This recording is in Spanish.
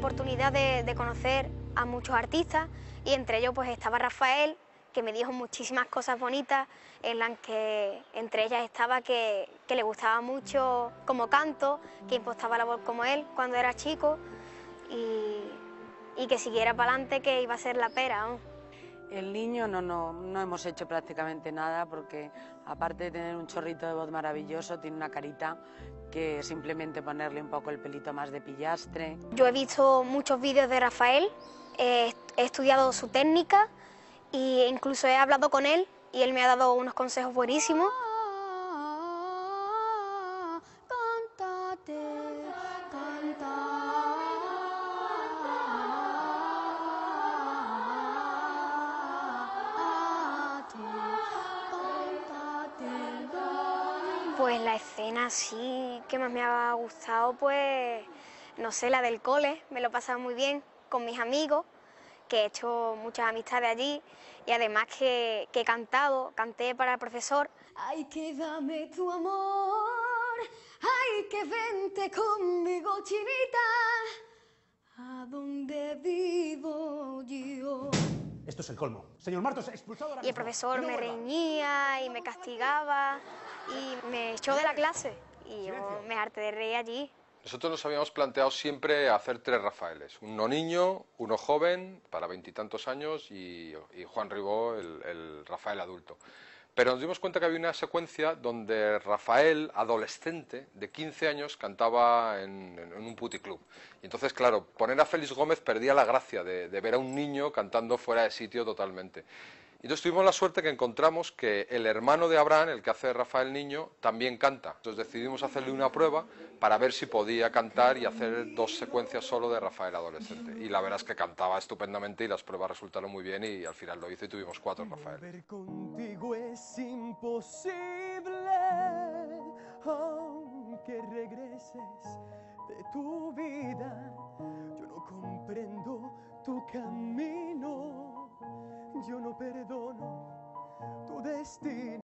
oportunidad de conocer a muchos artistas y entre ellos pues estaba Rafael, que me dijo muchísimas cosas bonitas, en las que entre ellas estaba que le gustaba mucho cómo canto, que impostaba la voz como él cuando era chico y que siguiera para adelante, que iba a ser la pera, ¿no? El niño no hemos hecho prácticamente nada porque aparte de tener un chorrito de voz maravilloso, tiene una carita que simplemente ponerle un poco el pelito más de pillastre. Yo he visto muchos vídeos de Rafael, he estudiado su técnica e incluso he hablado con él y él me ha dado unos consejos buenísimos. Pues la escena sí que más me ha gustado, pues, no sé, la del cole, me lo he pasado muy bien con mis amigos, que he hecho muchas amistades allí y además que he cantado, canté para el profesor. Ay, que dame tu amor, ay, que vente conmigo, chinita, a donde vivo yo. Esto es el colmo. Señor Martos, expulsado ahora Y el mismo. profesor No me vuelva. reñía y me castigaba y me echó de la clase y yo me harté de reír allí. Nosotros nos habíamos planteado siempre hacer 3 Rafaeles, uno niño, uno joven, para 20 y tantos años, y Juan Ribó, el Rafael adulto. Pero nos dimos cuenta que había una secuencia donde Rafael, adolescente, de 15 años, cantaba en un puticlub. Y entonces, claro, poner a Félix Gómez perdía la gracia de ver a un niño cantando fuera de sitio totalmente. Y entonces tuvimos la suerte que encontramos que el hermano de Abraham, el que hace Rafael Niño, también canta. Entonces decidimos hacerle una prueba para ver si podía cantar y hacer 2 secuencias solo de Rafael adolescente. Y la verdad es que cantaba estupendamente y las pruebas resultaron muy bien y al final lo hizo y tuvimos 4 Rafael. Ver contigo es imposible, aunque regreses de tu vida. Yo no comprendo tu camino, yo no perdono tu destino.